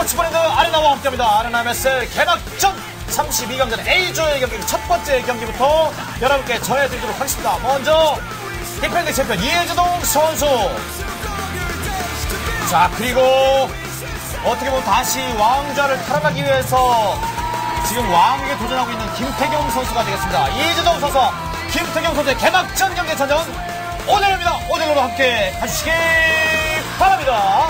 스포츠 브랜드 아레나와 함께합니다. 아레나 MSL 개막전 32강전 A조의 경기 첫 번째 경기부터 여러분께 전해드리도록 하겠습니다. 먼저 디펜딩 챔피언 이재동 선수. 자, 그리고 어떻게 보면 다시 왕좌를 탈환하기 위해서 지금 왕에게 도전하고 있는 김태경 선수가 되겠습니다. 이재동 선수와 김태경 선수의 개막전 경기 전전 오늘입니다. 오늘로 함께 가주시기 바랍니다.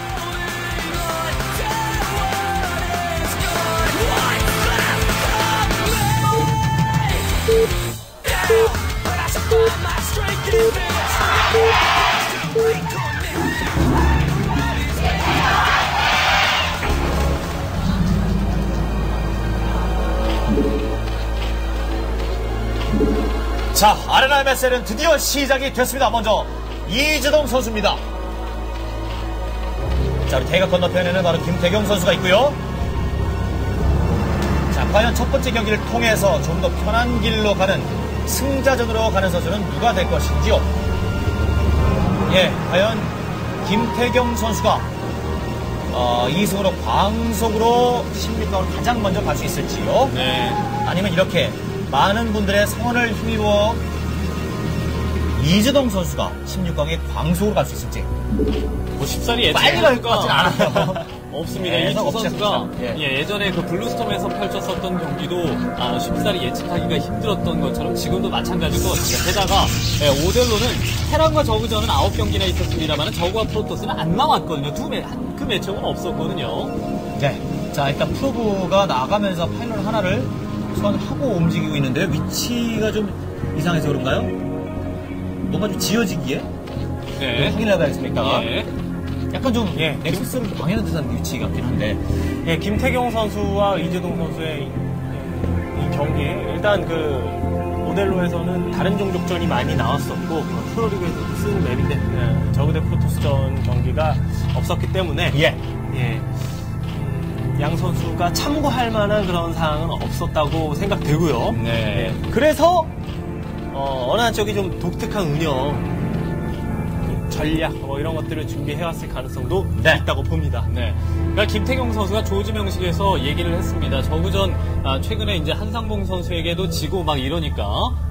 자, 아레나 MSL은 드디어 시작이 됐습니다. 먼저 이재동 선수입니다. 자, 우리 대각 건너편에는 바로 김태경 선수가 있고요. 자, 과연 첫 번째 경기를 통해서 좀 더 편한 길로 가는 승자전으로 가는 선수는 누가 될 것인지요. 예, 과연 김태경 선수가 2승으로 광속으로 16강으로 가장 먼저 갈 수 있을지요. 네. 아니면 이렇게 많은 분들의 성원을 힘입어 이재동 선수가 16강에 광속으로 갈 수 있을지. 뭐 쉽사리 빨리 갈 것 같진 않아요. 없습니다. 네, 이 두 선수가 예. 예전에 그 블루스톰에서 펼쳤었던 경기도 쉽사리 예측하기가 힘들었던 것처럼 지금도 마찬가지일 것 같습니다. 게다가 오델로는 테란과 저그전은 9경기나 있었습니다만 저그와 프로토스는 안 나왔거든요. 그 매치업은 없었거든요. 네. 자, 일단 프로브가 나가면서 파일럿 하나를 소환하고 움직이고 있는데요. 위치가 좀 이상해서 그런가요? 뭔가 좀 지어지기에? 네. 확인해봐야겠습니까? 예. 약간 좀 넥서스를 방해하는 듯한 위치 같긴 한데. 예, 김태경 선수와 이재동 선수의 이 경기 일단 그 모델로에서는 다른 종족전이 많이 나왔었고 프로리그에서도 쓰는 맵인데 저그 대 프로토스전 경기가 없었기 때문에 예. 양 선수가 참고할 만한 그런 사항은 없었다고 생각되고요. 네. 예, 그래서 어느 한쪽이 좀 독특한 운영 전략 이런 것들을 준비해왔을 가능성도 있다고 봅니다. 네. 그러니까 김태경 선수가 조지 명식에서 얘기를 했습니다. 저그전 최근에 이제 한상봉 선수에게도 지고 막 이러니까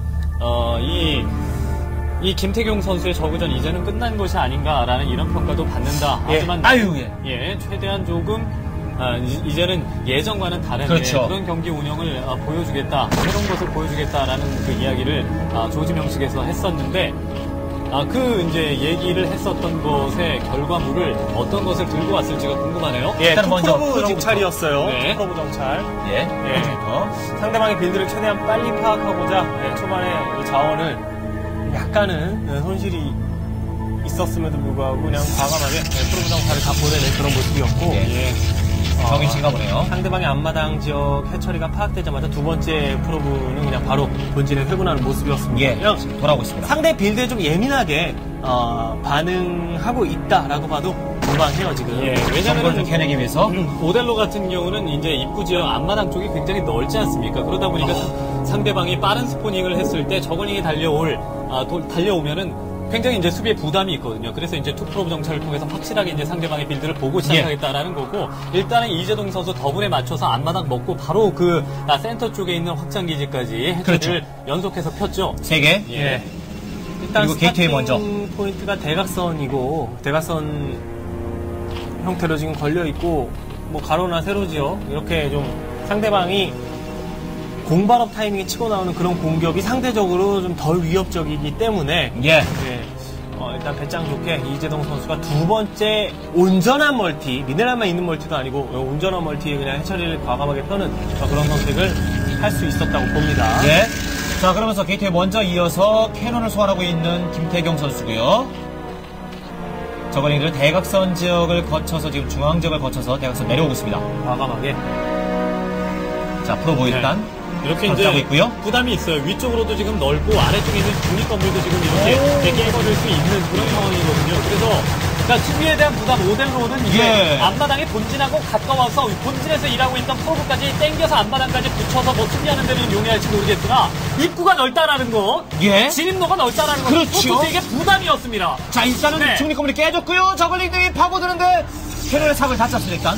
이 김태경 선수의 저그전 이제는 끝난 것이 아닌가라는 이런 평가도 받는다. 하지만 최대한 조금 이제는 예전과는 다른 그렇죠. 그런 경기 운영을 보여주겠다, 새로운 것을 보여주겠다라는 그 이야기를 조지 명식에서 했었는데. 그 이제 얘기를 했었던 것의 결과물을 어떤 것을 들고 왔을지가 궁금하네요. 예, 일단 먼저 프로브 정찰이었어요. 네. 프로브 정찰. 예. 상대방의 빌드를 최대한 빨리 파악하고자 초반에 이 자원을 약간은 손실이 있었음에도 불구하고 그냥 과감하게 프로브 정찰을 다 보내는 그런 모습이었고. 정인치가 보네요. 상대방의 앞마당 지역 해처리가 파악되자마자 두 번째 프로브는 그냥 바로 본진에 회군하는 모습이었습니다. 예, 그냥 돌아오고 있습니다. 상대 빌드에 좀 예민하게 반응하고 있다라고 봐도 무방해요 지금. 예, 정보를 좀 캐내기 위해서. 모델로 같은 경우는 이제 입구 지역 앞마당 쪽이 굉장히 넓지 않습니까? 그러다 보니까 상대방이 빠른 스포닝을 했을 때 저글링이 달려오면은 굉장히 이제 수비에 부담이 있거든요. 그래서 이제 투프로브 정찰을 통해서 확실하게 이제 상대방의 빌드를 보고 시작하겠다라는 거고, 일단은 이재동 선수 더블에 맞춰서 앞마당 먹고 바로 그 센터 쪽에 있는 확장기지까지 해처리를 연속해서 폈죠. 3개. 예. 일단 그리고 게이트웨이 먼저. 포인트가 대각선이고 대각선 형태로 지금 걸려 있고 뭐 가로나 세로지요. 이렇게 좀 상대방이 공발업 타이밍에 치고 나오는 그런 공격이 상대적으로 좀 덜 위협적이기 때문에 일단 배짱 좋게 이재동 선수가 두 번째 온전한 멀티, 미네랄만 있는 멀티도 아니고 온전한 멀티에 그냥 해처리를 과감하게 펴는 그런 선택을 할 수 있었다고 봅니다. 예. 자, 그러면서 게이트에 먼저 이어서 캐논을 소환하고 있는 김태경 선수고요. 저거링들 대각선 지역을 거쳐서 지금 중앙 지역을 거쳐서 대각선 내려오고 있습니다. 과감하게. 자, 프로보 일단. 이렇게 이제 있고요. 부담이 있어요. 위쪽으로도 지금 넓고 아래쪽에 있는 중립 건물도 지금 이렇게 깨버릴 수 있는 그런 상황이거든요. 그래서 수비에 대한 부담 오델로는 이제 앞마당에 본진하고 가까워서 본진에서 일하고 있던 프로브까지 땡겨서 앞마당까지 붙여서 뭐 수비하는 데는 용이할지 모르겠으나 입구가 넓다라는 거, 진입로가 넓다라는 거, 프로토스에게 부담이었습니다. 자, 일단은 중립 건물이 깨졌고요. 저글링들이 파고드는데 캐논의 삽을 다 짰습니다. 일단.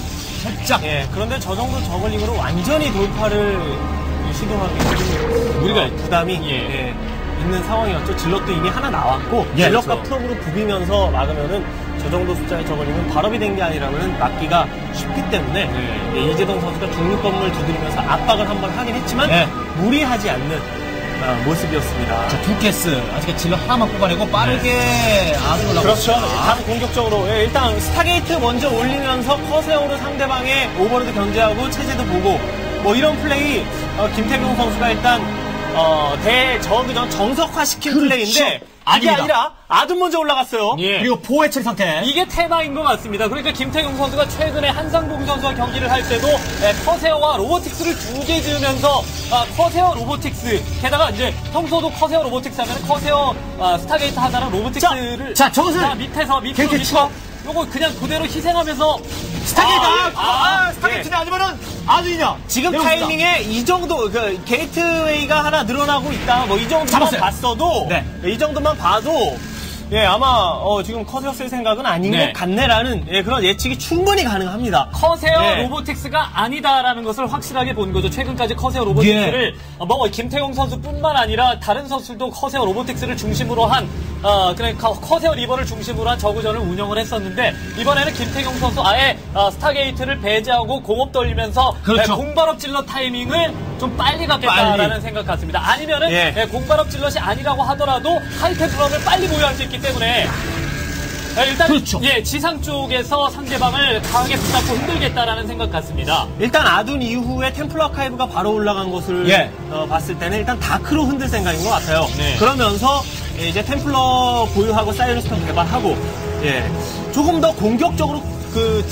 살짝. 예, 그런데 저 정도 저글링으로 완전히 돌파를 시도하기 좀 우리가 부담이 예. 있는 상황이었죠. 질럿도 이미 하나 나왔고 예, 질럿과 그렇죠. 프로브로 부비면서 막으면은 저 정도 숫자의 저글링은 발업이 된 게 아니라면 막기가 쉽기 때문에 예, 이재동 선수가 중립 건물 두드리면서 압박을 한번 하긴 했지만 네. 무리하지 않는 모습이었습니다. 자, 두캐스 아직 질러 하나만 뽑아내고 빠르게 아들 올라가고 그렇죠. 있습니다. 다음 공격적으로 예, 일단 스타게이트 먼저 올리면서 커세어로 상대방의 오버로드 견제하고 체제도 보고 뭐 이런 플레이 김태경 선수가 일단 대저그전 정석화시킨 그렇죠. 플레이인데 이게 아닙니다. 아니라 아둔 먼저 올라갔어요. 예. 그리고 포회 처리 상태. 이게 테마인 것 같습니다. 그러니까 김태경 선수가 최근에 한상봉 선수와 경기를 할 때도 커세어와 로보틱스를 두 개 지으면서 커세어 로보틱스 게다가 이제 평소도 커세어 로보틱스 하면 커세어 스타게이트 하나랑 로보틱스를 자, 저것을 밑에서 게이트 치고 요거 그냥 그대로 희생하면서 스타게이트 예. 스타게이트냐 아니면은 아두이냐. 지금 배웁시다. 타이밍에 이 정도 그 게이트웨이가 하나 늘어나고 있다. 뭐 이 정도만 잡았어요. 봤어도 네. 이 정도만 봐도 예 아마 지금 커세어 쓸 생각은 아닌 네. 것 같네라는 그런 예측이 충분히 가능합니다. 커세어 네. 로보틱스가 아니다라는 것을 확실하게 본 거죠. 최근까지 커세어 로보틱스를 뭐 김태용 선수뿐만 아니라 다른 선수도 커세어 로보틱스를 중심으로 한 그러니까 커세어 리버를 중심으로 한 저그전을 운영을 했었는데 이번에는 김태경 선수 아예 스타게이트를 배제하고 공업 돌리면서 그렇죠. 공발업 질럿 타이밍을 좀 빨리 갖겠다라는 빨리. 생각 같습니다. 아니면은 예. 공발업 질럿이 아니라고 하더라도 하이테크럼을 빨리 보유할 수 있기 때문에 일단 그렇죠. 예 지상 쪽에서 상대방을 강하게 붙잡고 흔들겠다라는 생각 같습니다. 일단 아둔 이후에 템플러 아카이브가 바로 올라간 것을 예. 봤을 때는 일단 다크로 흔들 생각인 것 같아요. 네. 그러면서 이제 템플러 보유하고 사이러스턴 개발하고 조금 더 공격적으로 그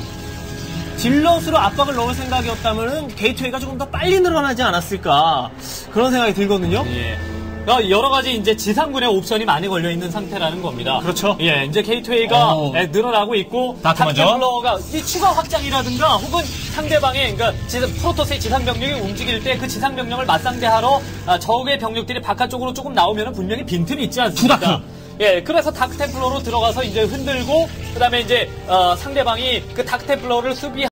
질럿으로 압박을 넣을 생각이었다면은 게이트웨이가 조금 더 빨리 늘어나지 않았을까 그런 생각이 들거든요. 예. 여러 가지 이제 지상군의 옵션이 많이 걸려 있는 상태라는 겁니다. 그렇죠. 예, 이제 게이트웨이가 오. 늘어나고 있고 다크먼저. 닥터플러가 이 추가 확장이라든가 혹은 상대방의 그러니까 프로토스의 지상 병력이 움직일 때 그 지상 병력을 맞상대하러 적의 병력들이 바깥쪽으로 조금 나오면 분명히 빈틈이 있지 않습니까? 투다크. 예, 그래서 다크템플러로 들어가서 이제 흔들고 그다음에 이제 상대방이 그 다크템플러를 수비